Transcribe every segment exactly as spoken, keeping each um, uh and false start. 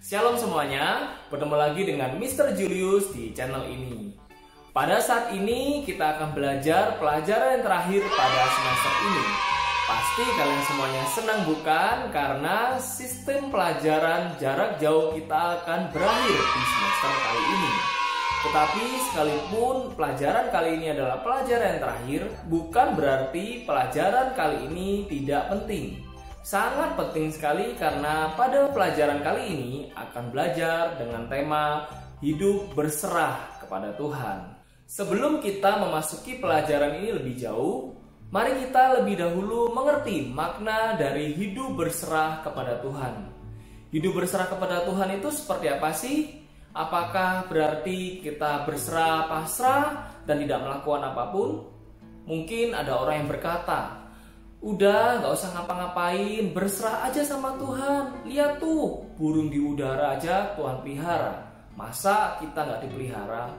Shalom semuanya, bertemu lagi dengan mister Julius di channel ini. Pada saat ini kita akan belajar pelajaran yang terakhir pada semester ini. Pasti kalian semuanya senang bukan? Karena sistem pelajaran jarak jauh kita akan berakhir di semester kali ini. Tetapi sekalipun pelajaran kali ini adalah pelajaran yang terakhir, bukan berarti pelajaran kali ini tidak penting. Sangat penting sekali karena pada pelajaran kali ini akan belajar dengan tema hidup berserah kepada Tuhan. Sebelum kita memasuki pelajaran ini lebih jauh, mari kita lebih dahulu mengerti makna dari hidup berserah kepada Tuhan. Hidup berserah kepada Tuhan itu seperti apa sih? Apakah berarti kita berserah pasrah dan tidak melakukan apapun? Mungkin ada orang yang berkata, udah gak usah ngapa-ngapain, berserah aja sama Tuhan. Lihat tuh, burung di udara aja Tuhan pelihara. Masa kita gak dipelihara?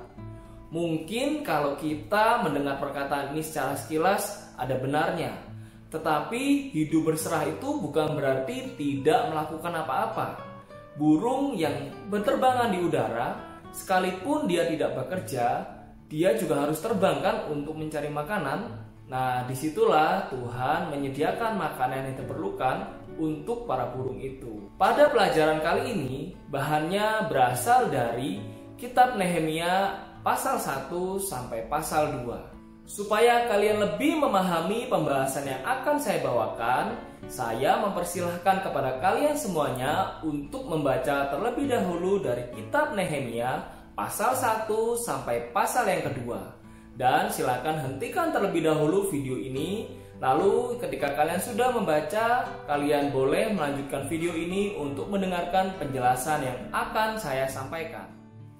Mungkin kalau kita mendengar perkataan ini secara sekilas ada benarnya. Tetapi hidup berserah itu bukan berarti tidak melakukan apa-apa. Burung yang berterbangan di udara, sekalipun dia tidak bekerja, dia juga harus terbang kan untuk mencari makanan. Nah, disitulah Tuhan menyediakan makanan yang diperlukan untuk para burung itu. Pada pelajaran kali ini, bahannya berasal dari kitab Nehemia pasal satu sampai pasal dua. Supaya kalian lebih memahami pembahasan yang akan saya bawakan, saya mempersilahkan kepada kalian semuanya untuk membaca terlebih dahulu dari kitab Nehemia pasal satu sampai pasal yang kedua. Dan silakan hentikan terlebih dahulu video ini. Lalu ketika kalian sudah membaca, kalian boleh melanjutkan video ini untuk mendengarkan penjelasan yang akan saya sampaikan.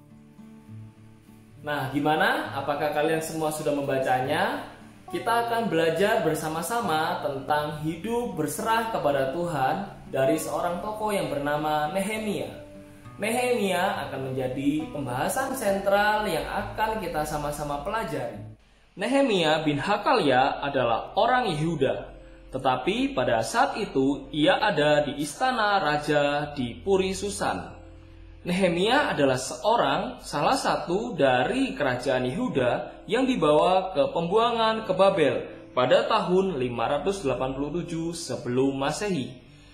Nah, gimana? Apakah kalian semua sudah membacanya? Kita akan belajar bersama-sama tentang hidup berserah kepada Tuhan dari seorang tokoh yang bernama Nehemia. Nehemia akan menjadi pembahasan sentral yang akan kita sama-sama pelajari. Nehemia bin Hakalia adalah orang Yehuda, tetapi pada saat itu ia ada di istana raja di Puri Susan. Nehemia adalah seorang salah satu dari kerajaan Yehuda yang dibawa ke pembuangan ke Babel pada tahun lima ratus delapan puluh tujuh sebelum Masehi.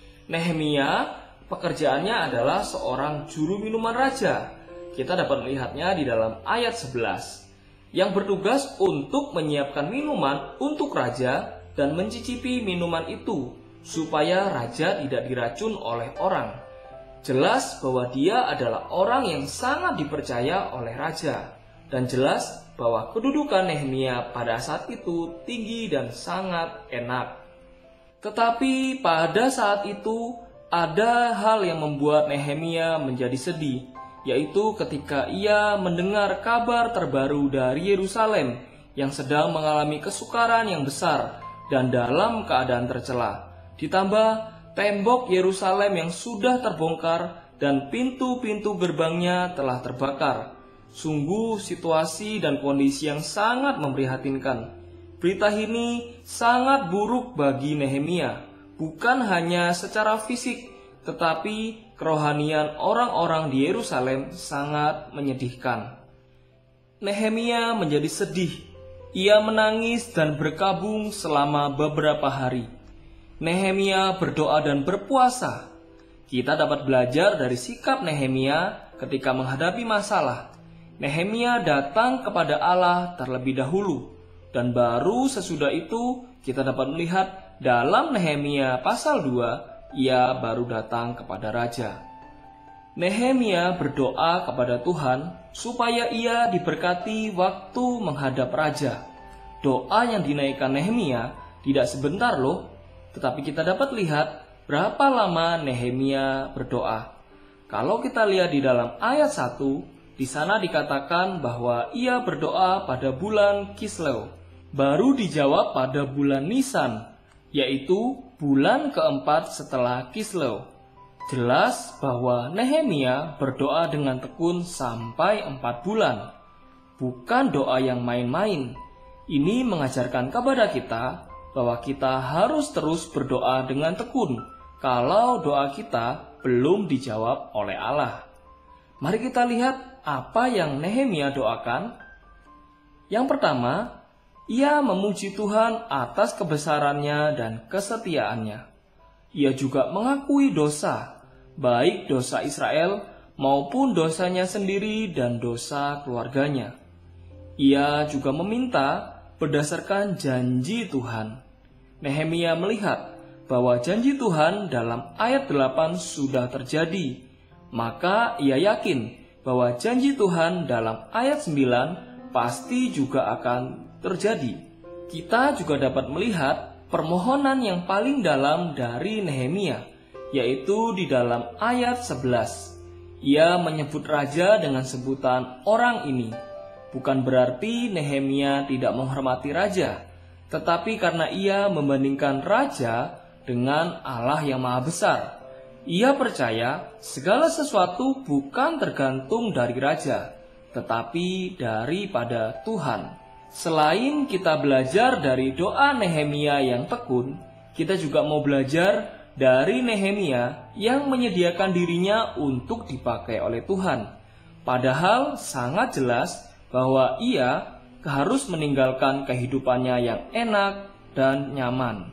Nehemia pekerjaannya adalah seorang juru minuman raja. Kita dapat melihatnya di dalam ayat sebelas. Yang bertugas untuk menyiapkan minuman untuk raja dan mencicipi minuman itu supaya raja tidak diracun oleh orang. Jelas bahwa dia adalah orang yang sangat dipercaya oleh raja. Dan jelas bahwa kedudukan Nehemia pada saat itu tinggi dan sangat enak. Tetapi pada saat itu ada hal yang membuat Nehemia menjadi sedih, yaitu ketika ia mendengar kabar terbaru dari Yerusalem yang sedang mengalami kesukaran yang besar dan dalam keadaan tercela. Ditambah tembok Yerusalem yang sudah terbongkar dan pintu-pintu gerbangnya telah terbakar. Sungguh situasi dan kondisi yang sangat memprihatinkan. Berita ini sangat buruk bagi Nehemia. Bukan hanya secara fisik, tetapi kerohanian orang-orang di Yerusalem sangat menyedihkan. Nehemia menjadi sedih. Ia menangis dan berkabung selama beberapa hari. Nehemia berdoa dan berpuasa. Kita dapat belajar dari sikap Nehemia ketika menghadapi masalah. Nehemia datang kepada Allah terlebih dahulu, dan baru sesudah itu kita dapat melihat dalam Nehemia pasal dua, ia baru datang kepada raja. Nehemia berdoa kepada Tuhan supaya ia diberkati waktu menghadap raja. Doa yang dinaikkan Nehemia tidak sebentar loh, tetapi kita dapat lihat berapa lama Nehemia berdoa. Kalau kita lihat di dalam ayat satu, di sana dikatakan bahwa ia berdoa pada bulan Kisleu, baru dijawab pada bulan Nisan, yaitu bulan keempat setelah Kisleu. Jelas bahwa Nehemia berdoa dengan tekun sampai empat bulan. Bukan doa yang main-main. Ini mengajarkan kepada kita bahwa kita harus terus berdoa dengan tekun. Kalau doa kita belum dijawab oleh Allah. Mari kita lihat apa yang Nehemia doakan. Yang pertama, ia memuji Tuhan atas kebesarannya dan kesetiaannya. Ia juga mengakui dosa, baik dosa Israel maupun dosanya sendiri dan dosa keluarganya. Ia juga meminta berdasarkan janji Tuhan. Nehemia melihat bahwa janji Tuhan dalam ayat delapan sudah terjadi, maka ia yakin bahwa janji Tuhan dalam ayat sembilan pasti juga akan terjadi. Kita juga dapat melihat permohonan yang paling dalam dari Nehemia, yaitu di dalam ayat sebelas. Ia menyebut raja dengan sebutan orang ini. Bukan berarti Nehemia tidak menghormati raja, tetapi karena ia membandingkan raja dengan Allah yang maha besar. Ia percaya segala sesuatu bukan tergantung dari raja, tetapi daripada Tuhan. Selain kita belajar dari doa Nehemia yang tekun, kita juga mau belajar dari Nehemia yang menyediakan dirinya untuk dipakai oleh Tuhan. Padahal sangat jelas bahwa ia harus meninggalkan kehidupannya yang enak dan nyaman.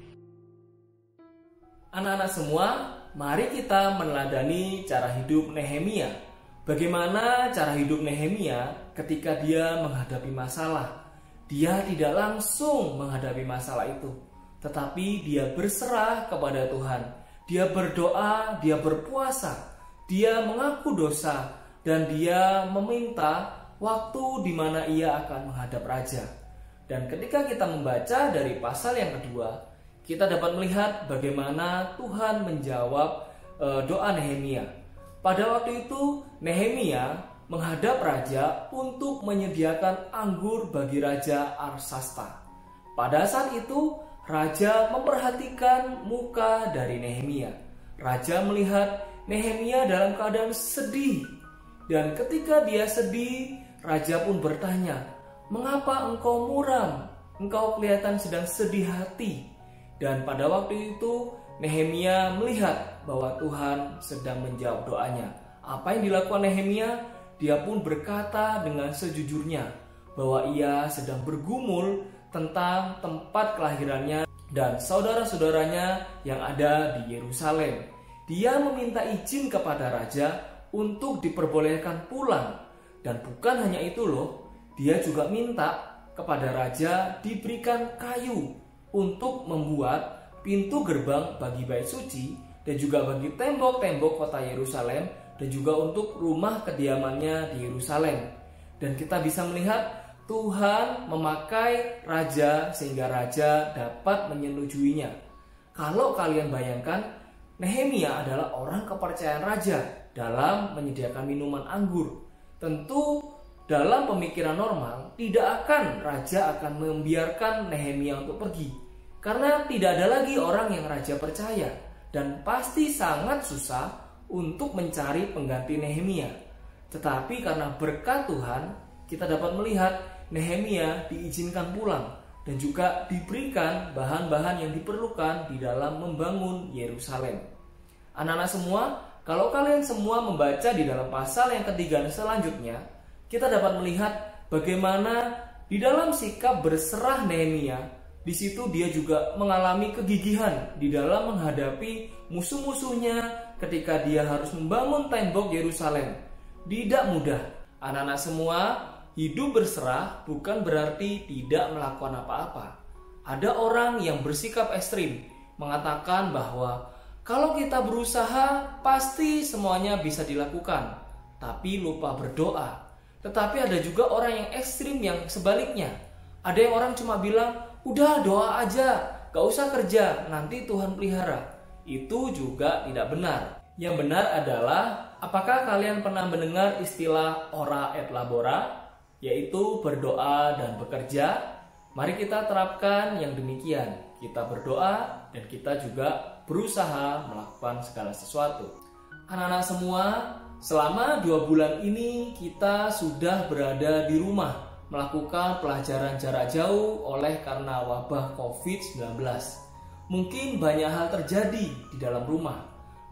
Anak-anak semua, mari kita meneladani cara hidup Nehemia. Bagaimana cara hidup Nehemia ketika dia menghadapi masalah? Dia tidak langsung menghadapi masalah itu, tetapi dia berserah kepada Tuhan. Dia berdoa, dia berpuasa, dia mengaku dosa, dan dia meminta waktu di mana ia akan menghadap raja. Dan ketika kita membaca dari pasal yang kedua, kita dapat melihat bagaimana Tuhan menjawab e, doa Nehemia. Pada waktu itu Nehemia menghadap raja untuk menyediakan anggur bagi Raja Arsasta. Pada saat itu raja memperhatikan muka dari Nehemia. Raja melihat Nehemia dalam keadaan sedih. Dan ketika dia sedih, raja pun bertanya, "Mengapa engkau muram? Engkau kelihatan sedang sedih hati." Dan pada waktu itu Nehemia melihat bahwa Tuhan sedang menjawab doanya. Apa yang dilakukan Nehemia? Dia pun berkata dengan sejujurnya bahwa ia sedang bergumul tentang tempat kelahirannya dan saudara-saudaranya yang ada di Yerusalem. Dia meminta izin kepada raja untuk diperbolehkan pulang. Dan bukan hanya itu loh, dia juga minta kepada raja diberikan kayu untuk membuat pintu gerbang bagi bait suci dan juga bagi tembok-tembok kota Yerusalem dan juga untuk rumah kediamannya di Yerusalem. Dan kita bisa melihat Tuhan memakai raja sehingga raja dapat menyetujuinya. Kalau kalian bayangkan, Nehemia adalah orang kepercayaan raja dalam menyediakan minuman anggur. Tentu dalam pemikiran normal tidak akan raja akan membiarkan Nehemia untuk pergi. Karena tidak ada lagi orang yang raja percaya dan pasti sangat susah untuk mencari pengganti Nehemia. Tetapi karena berkat Tuhan, kita dapat melihat Nehemia diizinkan pulang dan juga diberikan bahan-bahan yang diperlukan di dalam membangun Yerusalem. Anak-anak semua, kalau kalian semua membaca di dalam pasal yang ketiga dan selanjutnya, kita dapat melihat bagaimana di dalam sikap berserah Nehemia. Di situ dia juga mengalami kegigihan di dalam menghadapi musuh-musuhnya ketika dia harus membangun tembok Yerusalem. Tidak mudah. Anak-anak semua, hidup berserah bukan berarti tidak melakukan apa-apa. Ada orang yang bersikap ekstrim, mengatakan bahwa kalau kita berusaha pasti semuanya bisa dilakukan, tapi lupa berdoa. Tetapi ada juga orang yang ekstrim yang sebaliknya. Ada yang orang cuma bilang, udah doa aja, gak usah kerja, nanti Tuhan pelihara. Itu juga tidak benar. Yang benar adalah, apakah kalian pernah mendengar istilah ora et labora, yaitu berdoa dan bekerja? Mari kita terapkan yang demikian. Kita berdoa dan kita juga berusaha melakukan segala sesuatu. Anak-anak semua, selama dua bulan ini kita sudah berada di rumah melakukan pelajaran jarak jauh oleh karena wabah covid sembilan belas. Mungkin banyak hal terjadi di dalam rumah.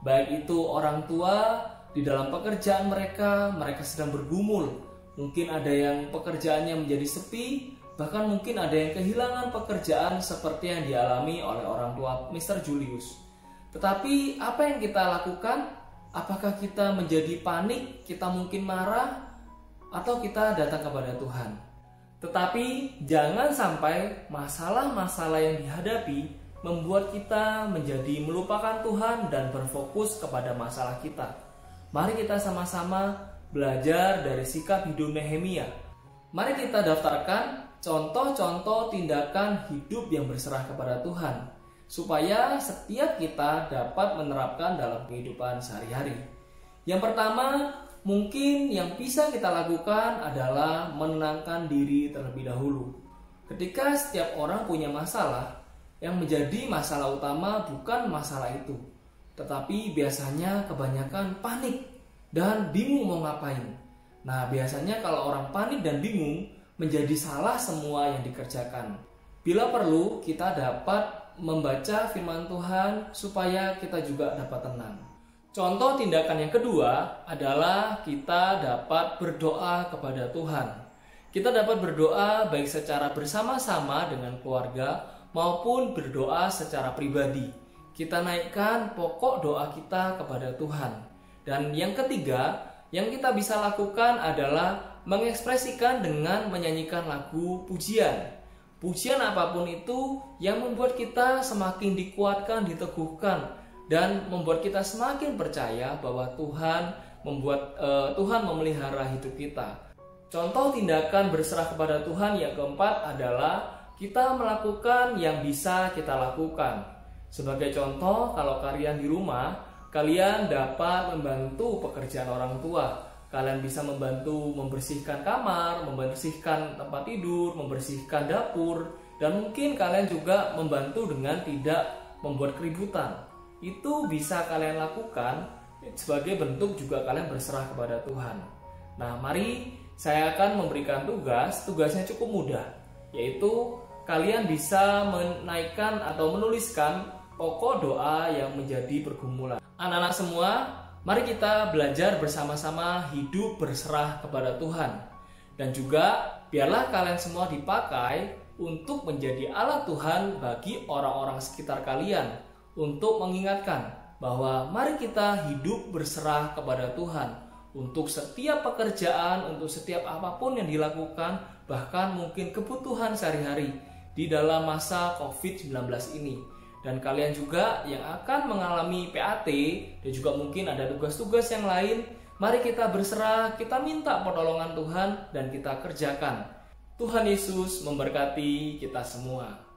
Baik itu orang tua di dalam pekerjaan mereka, mereka sedang bergumul. Mungkin ada yang pekerjaannya menjadi sepi, bahkan mungkin ada yang kehilangan pekerjaan seperti yang dialami oleh orang tua mister Julius. Tetapi apa yang kita lakukan? Apakah kita menjadi panik, kita mungkin marah, atau kita datang kepada Tuhan? Tetapi jangan sampai masalah-masalah yang dihadapi membuat kita menjadi melupakan Tuhan dan berfokus kepada masalah kita. Mari kita sama-sama belajar dari sikap hidup Nehemia. Mari kita daftarkan contoh-contoh tindakan hidup yang berserah kepada Tuhan, supaya setiap kita dapat menerapkan dalam kehidupan sehari-hari. Yang pertama, mungkin yang bisa kita lakukan adalah menenangkan diri terlebih dahulu. Ketika setiap orang punya masalah, yang menjadi masalah utama bukan masalah itu, tetapi biasanya kebanyakan panik dan bingung mau ngapain. Nah, biasanya kalau orang panik dan bingung, menjadi salah semua yang dikerjakan. Bila perlu, kita dapat membaca firman Tuhan supaya kita juga dapat tenang. Contoh tindakan yang kedua adalah kita dapat berdoa kepada Tuhan. Kita dapat berdoa baik secara bersama-sama dengan keluarga maupun berdoa secara pribadi. Kita naikkan pokok doa kita kepada Tuhan. Dan yang ketiga, yang kita bisa lakukan adalah mengekspresikan dengan menyanyikan lagu pujian. Pujian apapun itu yang membuat kita semakin dikuatkan, diteguhkan, dan membuat kita semakin percaya bahwa Tuhan membuat uh, Tuhan memelihara hidup kita. Contoh tindakan berserah kepada Tuhan yang keempat adalah kita melakukan yang bisa kita lakukan. Sebagai contoh, kalau kalian di rumah, kalian dapat membantu pekerjaan orang tua. Kalian bisa membantu membersihkan kamar, membersihkan tempat tidur, membersihkan dapur, dan mungkin kalian juga membantu dengan tidak membuat keributan. Itu bisa kalian lakukan sebagai bentuk juga kalian berserah kepada Tuhan. Nah, mari saya akan memberikan tugas. Tugasnya cukup mudah, yaitu kalian bisa menaikkan atau menuliskan pokok doa yang menjadi pergumulan. Anak-anak semua, mari kita belajar bersama-sama hidup berserah kepada Tuhan. Dan juga biarlah kalian semua dipakai untuk menjadi alat Tuhan bagi orang-orang sekitar kalian, untuk mengingatkan bahwa mari kita hidup berserah kepada Tuhan untuk setiap pekerjaan, untuk setiap apapun yang dilakukan, bahkan mungkin kebutuhan sehari-hari di dalam masa covid sembilan belas ini. Dan kalian juga yang akan mengalami P A T dan juga mungkin ada tugas-tugas yang lain, mari kita berserah, kita minta pertolongan Tuhan dan kita kerjakan. Tuhan Yesus memberkati kita semua.